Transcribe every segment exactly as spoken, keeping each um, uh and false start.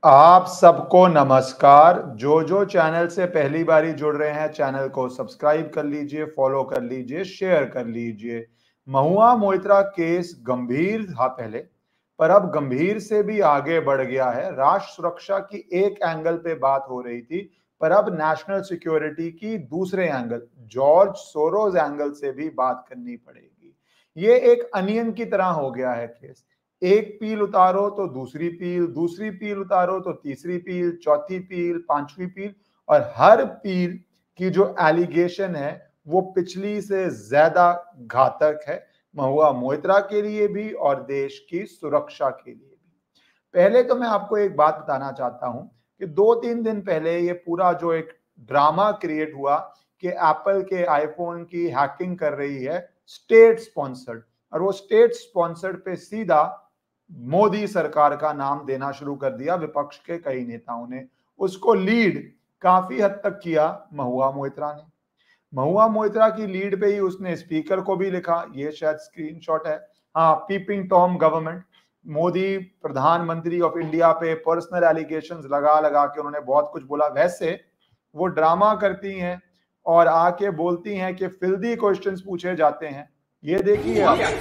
आप सबको नमस्कार। जो जो चैनल से पहली बारी जुड़ रहे हैं, चैनल को सब्सक्राइब कर लीजिए, फॉलो कर लीजिए, शेयर कर लीजिए। महुआ मोइत्रा केस गंभीर था पहले, पर अब गंभीर से भी आगे बढ़ गया है। राष्ट्र सुरक्षा की एक एंगल पे बात हो रही थी, पर अब नेशनल सिक्योरिटी की दूसरे एंगल, जॉर्ज सोरोस एंगल से भी बात करनी पड़ेगी। ये एक अनियन की तरह हो गया है केस। एक पील उतारो तो दूसरी पील, दूसरी पील उतारो तो तीसरी पील, चौथी पील, पांचवी पील, और हर पील की जो एलिगेशन है वो पिछली से ज्यादा घातक है, महुआ मोइत्रा के लिए भी और देश की सुरक्षा के लिए भी। पहले तो मैं आपको एक बात बताना चाहता हूं कि दो तीन दिन पहले ये पूरा जो एक ड्रामा क्रिएट हुआ कि एप्पल के आईफोन की हैकिंग कर रही है स्टेट स्पॉन्सर्ड, और वो स्टेट स्पॉन्सर्ड पे सीधा मोदी सरकार का नाम देना शुरू कर दिया विपक्ष के कई नेताओं ने। उसको लीड काफी हद तक किया महुआ मोइत्रा ने। महुआ मोइत्रा की लीड पे ही उसने स्पीकर को भी लिखा, ये शायद स्क्रीनशॉट है, हाँ, पीपिंग टॉम गवर्नमेंट। मोदी प्रधानमंत्री ऑफ इंडिया पे पर्सनल एलिगेशंस लगा लगा के उन्होंने बहुत कुछ बोला। वैसे वो ड्रामा करती हैं और आके बोलती हैं कि फिल्दी क्वेश्चंस पूछे जाते हैं। ये देखिए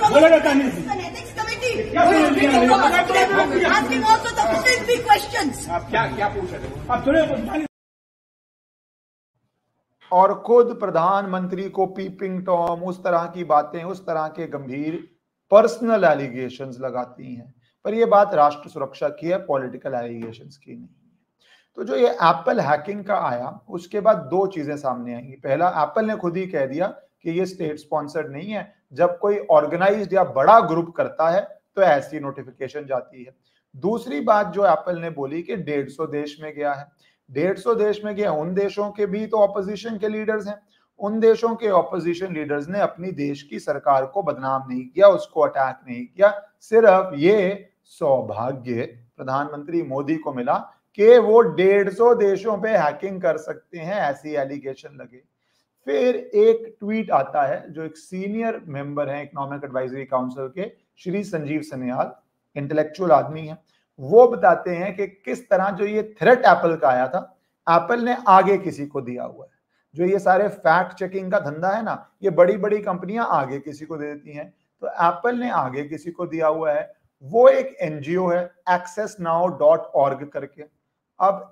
और खुद प्रधानमंत्री को पीपिंग टॉम, उस तरह की बातें, उस तरह के गंभीर पर्सनल एलिगेशंस लगाती हैं। पर ये बात राष्ट्र सुरक्षा की है, पॉलिटिकल एलिगेशंस की नहीं है। तो जो ये एप्पल हैकिंग का आया, उसके बाद दो चीजें सामने आएंगी। पहला, एप्पल ने खुद ही कह दिया कि ये स्टेट स्पॉन्सर्ड नहीं है। जब कोई ऑर्गेनाइज्ड या बड़ा ग्रुप करता है तो ऐसी नोटिफिकेशन जाती है। दूसरी बात जो एप्पल ने बोली कि डेढ़ सौ देश में गया है। डेढ़ सौ देश में गया, उन देशों के भी तो ऑपोजिशन के लीडर्स हैं। उन देशों के ऑपोजिशन लीडर्स ने अपनी देश की सरकार को बदनाम नहीं किया, उसको अटैक नहीं किया। सिर्फ ये सौभाग्य प्रधानमंत्री मोदी को मिला कि वो डेढ़ सौ देशों पे हैकिंग कर सकते हैं, ऐसी एलिगेशन लगे। फिर एक ट्वीट आता है, जो एक सीनियर मेंबर है इकोनॉमिक एडवाइजरी काउंसिल के, श्री संजीव सन्याल, इंटेलेक्चुअल आदमी है, वो बताते हैं कि किस तरह जो ये थ्रेट एप्पल का आया था, एप्पल ने आगे किसी को दिया हुआ है। जो ये सारे फैक्ट चेकिंग का धंधा है ना, ये बड़ी बड़ी कंपनियां आगे किसी को दे देती हैं, तो एप्पल ने आगे किसी को दिया हुआ है। वो एक एनजीओ है, एक्सेस नाउ डॉट ऑर्ग करके। अब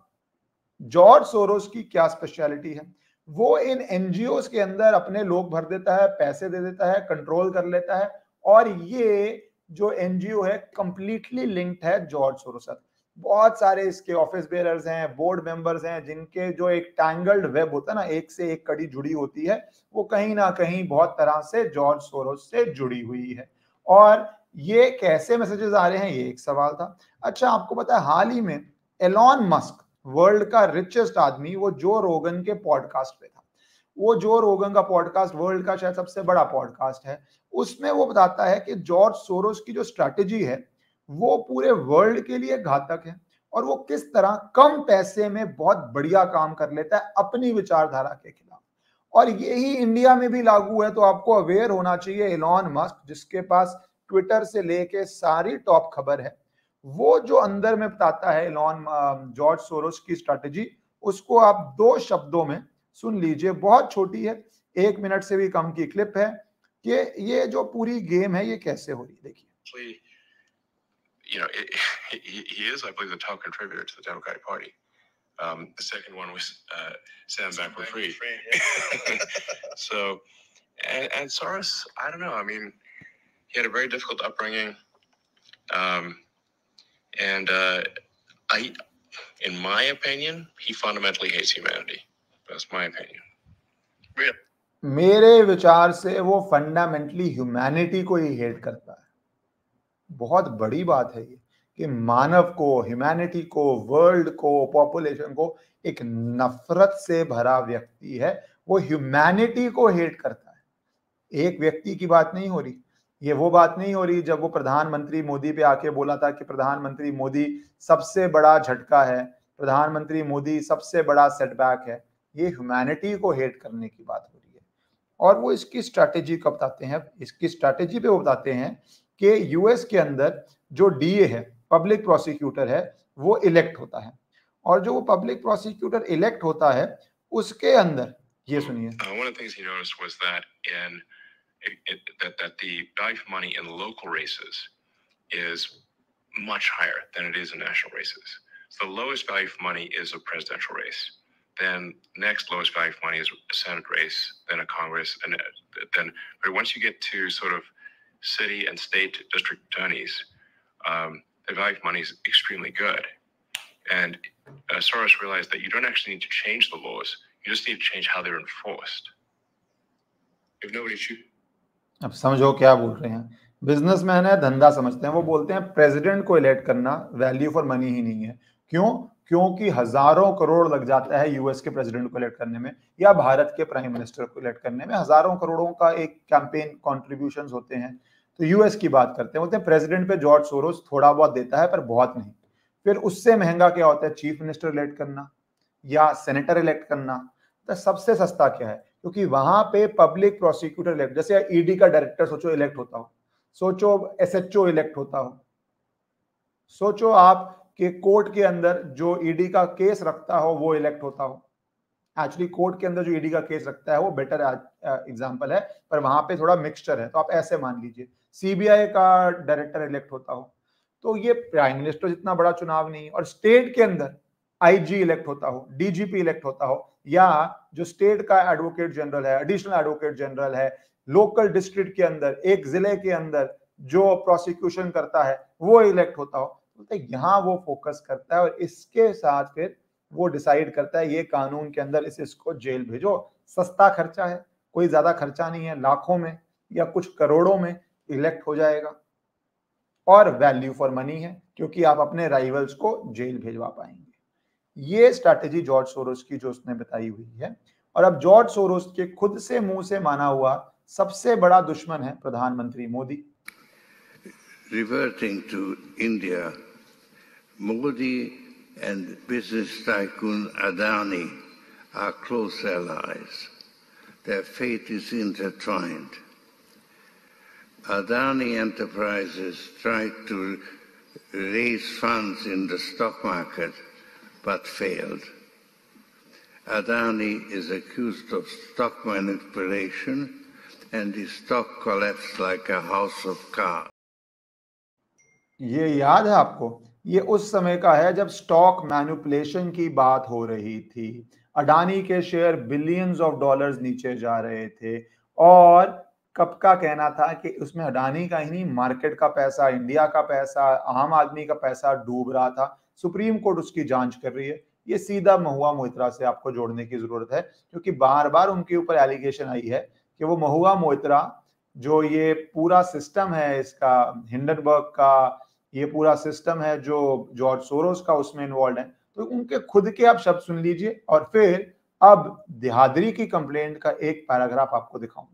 जॉर्ज सोरोस की क्या स्पेशलिटी है, वो इन एनजीओ के अंदर अपने लोग भर देता है, पैसे दे देता है, कंट्रोल कर लेता है, और ये जो एनजीओ है कंप्लीटली लिंक्ड है जॉर्ज सोरोस साथ। बहुत सारे इसके ऑफिस बेयरर्स हैं, बोर्ड मेंबर्स हैं, जिनके जो एक टैंगल्ड वेब होता है ना, एक से एक कड़ी जुड़ी होती है, वो कहीं ना कहीं बहुत तरह से जॉर्ज सोरोस से जुड़ी हुई है। और ये कैसे मैसेजेस आ रहे हैं, ये एक सवाल था। अच्छा, आपको पता है हाल ही में एलॉन मस्क, वर्ल्ड का रिचेस्ट आदमी, वो जो रोगन के पॉडकास्ट पे था। वो जो रोगन का पॉडकास्ट वर्ल्ड का शायद सबसे बड़ा पॉडकास्ट है। उसमें वो बताता है कि जॉर्ज सोरोस की जो स्ट्रैटेजी है वो पूरे वर्ल्ड के लिए घातक है, और वो किस तरह कम पैसे में बहुत बढ़िया काम कर लेता है अपनी विचारधारा के खिलाफ। और यही इंडिया में भी लागू है। तो आपको अवेयर होना चाहिए, एलॉन मस्क, जिसके पास ट्विटर से लेके सारी टॉप खबर है, वो जो अंदर में बताता है एलॉन जॉर्ज सोरोस की स्ट्रैटेजी, उसको आप दो शब्दों में सुन लीजिए। बहुत छोटी है, एक मिनट से भी कम की क्लिप है कि ये जो पूरी गेम है ये कैसे हो रही है। देखिए। You know, it, he, he is, I believe, the top contributor to the Democratic Party. Um, the second one was uh, Stand Back for Free. Yeah. So, and, and Soros, I don't know. I mean, he had a very difficult upbringing. Um, and uh, I, in my opinion, he fundamentally hates humanity. That's my opinion. Really? मेरे विचार से वो fundamentally humanity को ही hate करता है। बहुत बड़ी बात है ये कि मानव को, ह्यूमैनिटी को, वर्ल्ड को, पॉपुलेशन को एक नफरत से भरा व्यक्ति है। वो ह्यूमैनिटी को हेट करता है। एक व्यक्ति की बात नहीं हो रही, ये वो बात नहीं हो रही जब वो प्रधानमंत्री मोदी पे आके बोला था कि प्रधानमंत्री मोदी सबसे बड़ा झटका है, प्रधानमंत्री मोदी सबसे बड़ा सेटबैक है। ये ह्यूमैनिटी को हेट करने की बात हो रही है। और वो इसकी स्ट्रैटेजी कब बताते हैं, इसकी स्ट्रैटेजी पे वो बताते हैं कि यूएस के अंदर जो डीए है पब्लिक प्रोसिक्यूटर है वो इलेक्ट होता है, और जो वो पब्लिक प्रोसिक्यूटर इलेक्ट होता है उसके अंदर ये सुनिए। Uh, one of the things he noticed was that in it, it, that that the value for money in local races is much higher than it is in national races. So the lowest value for money is a presidential race. Then next lowest value for money is a Senate race, then a Congress, and then but once you get to sort of city and state district attorneys, um, the value for money is extremely good. And uh, Soros realized that you don't actually need to change the laws; you just need to change how they're enforced. If nobody shoot. अब समझो क्या बोल रहे हैं। Businessman है, धंधा समझते हैं, वो बोलते हैं प्रेसिडेंट को इलेक्ट करना वैल्यू फॉर मनी ही नहीं है। क्यों? क्योंकि हजारों करोड़ लग जाता है यूएस के प्रेसिडेंट को इलेक्ट करने में या भारत के प्राइम मिनिस्टर को इलेक्ट करने में, हजारों करोड़ों का एक कैंपेन कॉन्ट्रीब्यूशंस होते हैं। तो यूएस की बात करते हैं, बोलते हैं प्रेसिडेंट पे जॉर्ज सोरोस थोड़ा बहुत देता है पर बहुत नहीं। फिर उससे महंगा क्या होता है? चीफ मिनिस्टर इलेक्ट करना या सेनेटर इलेक्ट करना। तो सबसे सस्ता क्या है? क्योंकि वहां पे पब्लिक प्रोसिक्यूटर इलेक्ट, जैसे ईडी का डायरेक्टर सोचो इलेक्ट होता हो, सोचो एसएचओ इलेक्ट होता हो, सोचो आप कि कोर्ट के अंदर जो ईडी का केस रखता हो वो इलेक्ट होता हो। एक्चुअली कोर्ट के अंदर जो ईडी का केस रखता है वो बेटर एग्जांपल है, पर वहां पे थोड़ा मिक्सचर है। तो आप ऐसे मान लीजिए सीबीआई का डायरेक्टर इलेक्ट होता हो, तो ये प्राइम मिनिस्टर जितना बड़ा चुनाव नहीं है। और स्टेट के अंदर आईजी इलेक्ट होता हो, डीजीपी इलेक्ट होता हो, या जो स्टेट का एडवोकेट जनरल है, एडिशनल एडवोकेट जनरल है, लोकल डिस्ट्रिक्ट के अंदर एक जिले के अंदर जो प्रोसिक्यूशन करता है वो इलेक्ट होता हो, तो यहाँ वो फोकस करता है और इसके साथ फिर वो डिसाइड करता है ये कानून के अंदर इस इसको जेल भेजो। सस्ता खर्चा है, कोई ज्यादा खर्चा नहीं है, लाखों में या कुछ करोड़ों में इलेक्ट हो जाएगा, और वैल्यू फॉर मनी है क्योंकि आप अपने राइवल्स को जेल भेजवा पाएंगे। ये स्ट्रैटेजी जॉर्ज सोरोस की जो उसने बताई हुई है। और अब जॉर्ज सोरोस के खुद से मुंह से माना हुआ सबसे बड़ा दुश्मन है प्रधानमंत्री Modi. Reverting to India, Modi and business tycoon Adani are close allies. Their fate is intertwined. Adani Enterprises tried to raise funds in the stock market but failed. Adani is accused of stock manipulation and his stock collapsed like a house of cards. ये याद है आपको? ये उस समय का है जब स्टॉक मैनिपुलेशन की बात हो रही थी। अडानी के शेयर बिलियंस ऑफ डॉलर्स नीचे जा रहे थे और कब का कहना था कि उसमें अडानी का ही नहीं, मार्केट का पैसा, इंडिया का पैसा, आम आदमी का पैसा डूब रहा था। सुप्रीम कोर्ट उसकी जांच कर रही है। ये सीधा महुआ मोइत्रा से आपको जोड़ने की जरूरत है क्योंकि बार बार उनके ऊपर एलिगेशन आई है कि वो महुआ मोइत्रा जो ये पूरा सिस्टम है इसका, हिंडनबर्ग का ये पूरा सिस्टम है जो जॉर्ज सोरोस का उसमें इन्वॉल्व है। तो उनके खुद के आप शब्द सुन लीजिए और फिर अब देहादरी की कंप्लेंट का एक पैराग्राफ आपको दिखाऊंगा।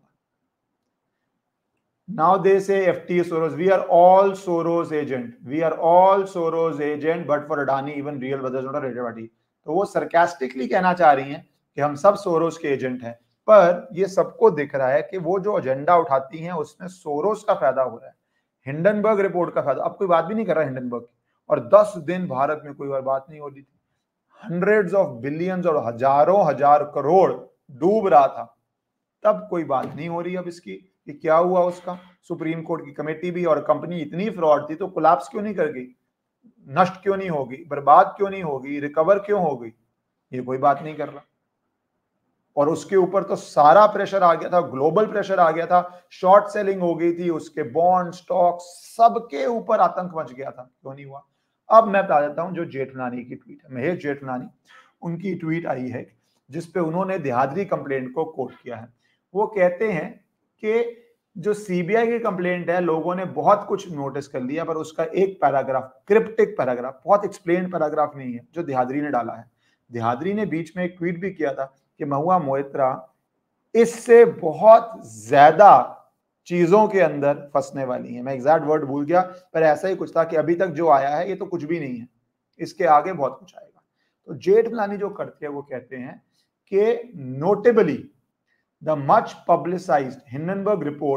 Now they say F T A Soros, we are all Soros agent, we are all Soros agent, but for Adani even real brothers not a related party। तो वो सरकास्टिकली कहना चाह रही हैं कि हम सब सोरोस के एजेंट हैं, पर ये सबको दिख रहा है कि वो जो एजेंडा उठाती हैं उसमें सोरोस का फायदा हो रहा है, हिंडनबर्ग रिपोर्ट का फायदा। अब कोई बात भी नहीं कर रहा हिंडनबर्ग की, और दस दिन भारत में कोई और बात नहीं हो रही थी। हंड्रेड्स ऑफ बिलियंस और हजारों हजार करोड़ डूब रहा था, तब कोई बात नहीं हो रही अब इसकी कि क्या हुआ उसका। सुप्रीम कोर्ट की कमेटी भी, और कंपनी इतनी फ्रॉड थी तो कोलैप्स क्यों नहीं कर गई, नष्ट क्यों नहीं होगी, बर्बाद क्यों नहीं होगी, रिकवर क्यों हो गई, ये कोई बात नहीं कर रहा। और उसके ऊपर तो सारा प्रेशर आ गया था, ग्लोबल प्रेशर आ गया था, शॉर्ट सेलिंग हो गई थी, उसके बॉन्ड स्टॉक सबके ऊपर आतंक मच गया था, क्यों नहीं हुआ। अब मैं बता देता हूं जो जेठमलानी की ट्वीट है, महेश जेठमलानी, उनकी ट्वीट आई है जिसपे उन्होंने देहादरी कंप्लेंट को कोट किया है। वो कहते हैं कि जो सीबीआई की कंप्लेंट है लोगों ने बहुत कुछ नोटिस कर लिया, पर उसका एक पैराग्राफ, क्रिप्टिक पैराग्राफ, बहुत एक्सप्लेन पैराग्राफ नहीं है जो देहादरी ने डाला है। देहादरी ने बीच में एक ट्वीट भी किया था कि महुआ मोइत्रा इससे बहुत ज्यादा चीजों के अंदर फंसने वाली है। मैं एग्जैक्ट वर्ड भूल गया, पर ऐसा ही कुछ था कि अभी तक जो आया है ये तो कुछ भी नहीं है, इसके आगे बहुत कुछ आएगा। तो जेठमलानी जो करते हैं वो कहते हैं कि notably the much publicized Hindenburg report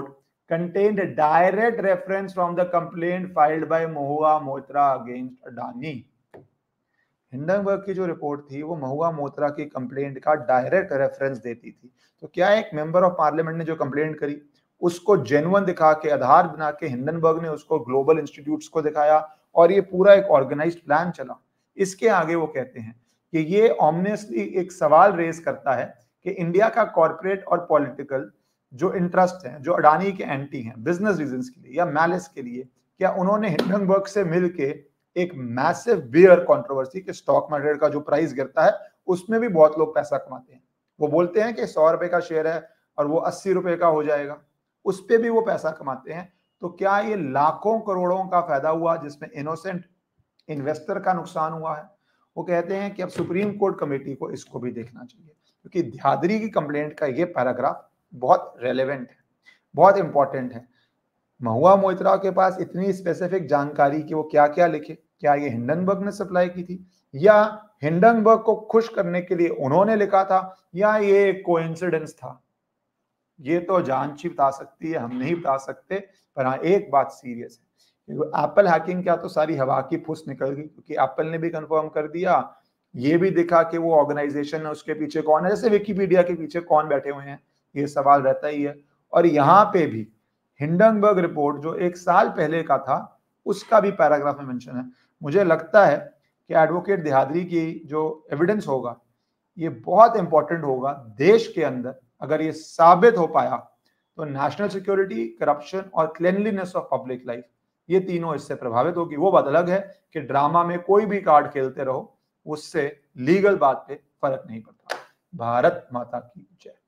contained a direct reference from the complaint filed by Mahua Moitra against Adani. Hindenburg की जो रिपोर्ट थी वो महुआ मोत्रा की कंप्लेंट का डायरेक्ट रेफरेंस देती थी। तो क्या एक मेंबर ऑफ पार्लियामेंट ने जो कंप्लेंट करी उसको जेन्युइन दिखा के आधार बना के हिंडनबर्ग ने उसको ग्लोबल इंस्टीट्यूट्स को दिखाया और ये पूरा एक ऑर्गेनाइज्ड प्लान चला। इसके आगे वो कहते हैं कि ये ऑब्वियसली एक सवाल रेज करता है कि इंडिया का कॉर्पोरेट और पॉलिटिकल जो इंटरेस्ट है, जो अडानी के एंटी हैं बिजनेस रीजंस के लिए या मैलिस के लिए, क्या उन्होंने हिंडनबर्ग से मिलके एक मैसिव बियर कंट्रोवर्सी के स्टॉक मार्केट का जो प्राइस गिरता है उसमें भी बहुत लोग पैसा कमाते हैं। वो बोलते हैं कि सौ रुपए का शेयर है और वो अस्सी रुपए का हो जाएगा, उस पर भी वो पैसा कमाते हैं। तो क्या ये लाखों करोड़ों का फायदा हुआ जिसमें इनोसेंट इन्वेस्टर का नुकसान हुआ है? वो कहते हैं कि अब सुप्रीम कोर्ट कमेटी को इसको भी देखना चाहिए, क्योंकि ध्यादरी की कंप्लेंट का ये पैराग्राफ बहुत रेलेवेंट है, बहुत इंपॉर्टेंट है। महुआ मोइत्रा के पास इतनी स्पेसिफिक जानकारी कि वो क्या क्या लिखे, क्या ये हिंडनबर्ग ने सप्लाई की थी या हिंडनबर्ग को खुश करने के लिए उन्होंने लिखा था या ये कोइंसिडेंस था, ये तो जांच ही बता सकती है, हम नहीं बता सकते। पर हाँ, एक बात सीरियस है, एप्पल हैकिंग क्या तो सारी हवा की फुस निकल गई, क्योंकि एप्पल ने भी कंफर्म कर दिया, ये भी दिखा कि वो ऑर्गेनाइजेशन है उसके पीछे कौन है, जैसे विकिपीडिया के पीछे कौन बैठे हुए हैं, ये सवाल रहता ही है। और यहाँ पे भी हिंडनबर्ग रिपोर्ट जो एक साल पहले का था उसका भी पैराग्राफ में मेंशन है। मुझे लगता है कि एडवोकेट देहादरी की जो एविडेंस होगा ये बहुत इंपॉर्टेंट होगा देश के अंदर। अगर ये साबित हो पाया तो नेशनल सिक्योरिटी, करप्शन और क्लीनलीनेस ऑफ पब्लिक लाइफ, ये तीनों इससे प्रभावित होगी। वो बात अलग है कि ड्रामा में कोई भी कार्ड खेलते रहो, उससे लीगल बात पे फर्क नहीं पड़ता। भारत माता की जय।